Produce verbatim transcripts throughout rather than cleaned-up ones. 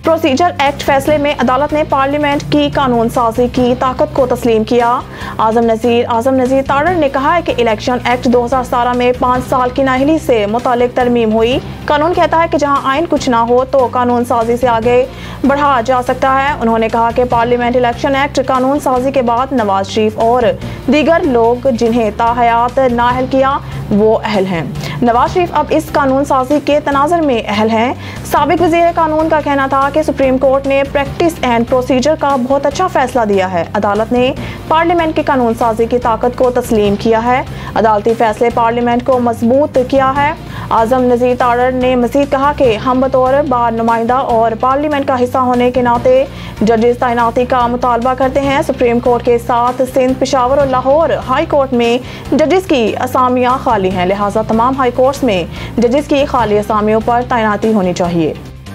Procedure act फैसले में अदालत ने पार्लियामेंट की कानून साजी की ताकत को तस्लीम किया। आजम नजीर आजम नजीर तारड़ ने कहा है कि इलेक्शन एक्ट दो हजार सतारह में पाँच साल की नाअहली से मुतालिक तरमीम हुई। कानून कहता है कि जहां आइन कुछ ना हो तो कानून साजी से आगे बढ़ा जा सकता है। उन्होंने कहा कि पार्लियामेंट इलेक्शन एक्ट कानून साजी के बाद नवाज शरीफ और दीगर लोग जिन्हें ताहयात नाअहल किया वो अहल हैं। नवाज शरीफ अब इस कानून साजी के तनाज़ुर में अहल हैं। साबिक वज़ीर कानून का कहना था कि सुप्रीम कोर्ट ने प्रैक्टिस एंड प्रोसीजर का बहुत अच्छा फैसला दिया है। अदालत ने पार्लियामेंट की कानून साजी की ताकत को तस्लीम किया है। अदालती फैसले पार्लियामेंट को मजबूत किया है। आजम नजीर तारड़ ने मजीद कहा कि हम बतौर बार नुमाइंदा और पार्लियामेंट का हिस्सा होने के नाते जजेस तैनाती का मुतालबा करते हैं। सुप्रीम कोर्ट के साथ सिंध, पेशावर और लाहौर हाई कोर्ट में जजेस की असामियाँ खाली हैं, लिहाजा तमाम हाई कोर्ट्स में जजेस की खाली असामियों पर तैनाती होनी चाहिए।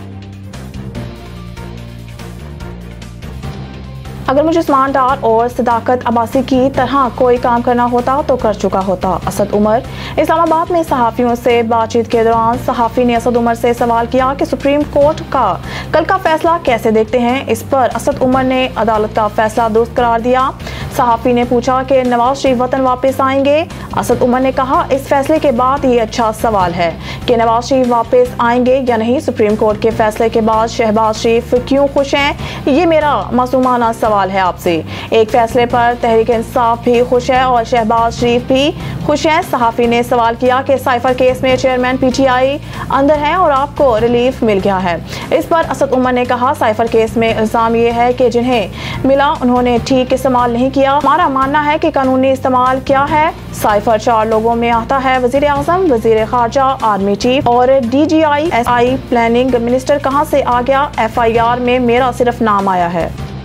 अगर मुझे उस्मान डार और सदाकत अब्बासी की तरह कोई काम करना होता तो कर चुका होता। असद उमर इस्लामाबाद में सहाफ़ियों से बातचीत के दौरान सहाफ़ी ने असद उमर से सवाल किया कि सुप्रीम कोर्ट का कल का फैसला कैसे देखते हैं। इस पर असद उमर ने अदालत का फैसला दुरुस्त करार दिया। सहाफ़ी ने पूछा कि नवाज शरीफ वतन वापस आएंगे। असद उमर ने कहा इस फैसले के बाद ये अच्छा सवाल है कि नवाज शरीफ वापस आएंगे या नहीं। सुप्रीम कोर्ट के फैसले के बाद शहबाज शरीफ क्यों खुश हैं, ये मेरा मासूमाना सवाल है आपसे। एक फैसले पर तहरीक इंसाफ भी खुश है और शहबाज शरीफ भी खुश हैं। सहाफ़ी ने सवाल किया कि साइफर केस में चेयरमैन पीटीआई अंदर हैं और आपको रिलीफ मिल गया है। इस पर असद उमर ने कहा साइफर केस में इल्ज़ाम ये है कि जिन्हें मिला उन्होंने ठीक इस्तेमाल नहीं किया। हमारा मानना है कि कानूनी इस्तेमाल क्या है। साइफर चार लोगों में आता है, वजीर आजम, वजीर खारजा, आर्मी चीफ और D G I S I planning minister कहाँ से आ गया। एफ आई आर में मेरा सिर्फ नाम आया है।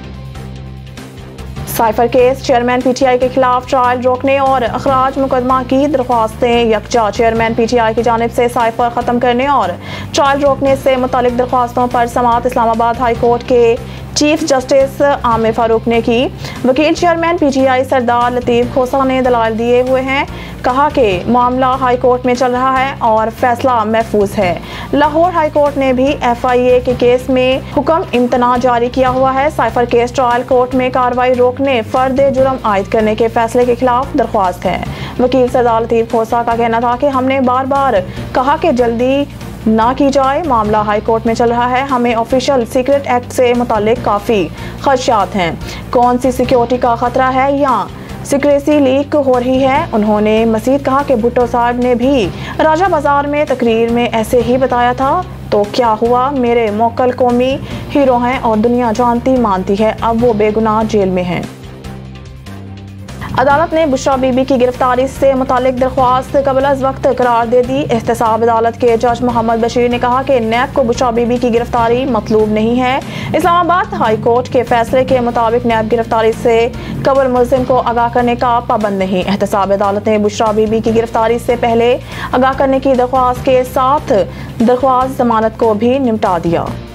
साइफर केस चेयरमैन पीटीआई के खिलाफ ट्रायल रोकने और अखराज मुकदमा की दरख्वास्तें यकजा। चेयरमैन पीटीआई की जानिब से साइफर खत्म करने और ट्रायल रोकने से मुतालिक दरख्वास्तों पर समाअत इस्लामाबाद हाई कोर्ट के चीफ जस्टिस आमिर फारूक ने की। वकील चेयरमैन पीटीआई सरदार लतीफ खोसा ने दलाल दिए हुए हैं। कहा कि मामला हाई कोर्ट में चल रहा है और फैसला महफूज है। लाहौर हाई कोर्ट ने भी एफ आई ए के केस में हुक्म इम्तना जारी किया हुआ है। साइफर केस ट्रायल कोर्ट में कार्रवाई रोकने, फर्द जुर्म आयद करने के फैसले के खिलाफ दरख्वास्त है। वकील सरदार लतीफ खोसा का कहना था कि हमने बार बार कहा कि जल्दी ना की जाए, मामला हाई कोर्ट में चल रहा है, हमें ऑफिशियल सीक्रेट एक्ट से मुतालिक काफ़ी खदशात हैं। कौन सी सिक्योरिटी का खतरा है या सिक्रेसी लीक हो रही है। उन्होंने मजीद कहा कि भुट्टो साहब ने भी राजा बाजार में तकरीर में ऐसे ही बताया था, तो क्या हुआ, मेरे मोकल कौमी हीरो हैं और दुनिया जानती मानती है, अब वो बेगुनाह जेल में हैं। अदालत ने बुशरा बीबी की गिरफ्तारी से मुतालिक दरख्वास्त कबल अज वक्त करार दे दी। एहतसाब अदालत के जज मोहम्मद बशीर ने कहा कि नैब को बुशरा बीबी की गिरफ्तारी मतलूब नहीं है। इस्लामाबाद हाई कोर्ट के फैसले के मुताबिक नैब गिरफ्तारी से कबल मुल्जिम को आगाह करने का पाबंद नहीं। एहतसाब अदालत ने बुशरा बीबी की गिरफ्तारी से पहले आगाह करने की दरख्वास्त के साथ दरख्वास्त जमानत को भी निपटा दिया।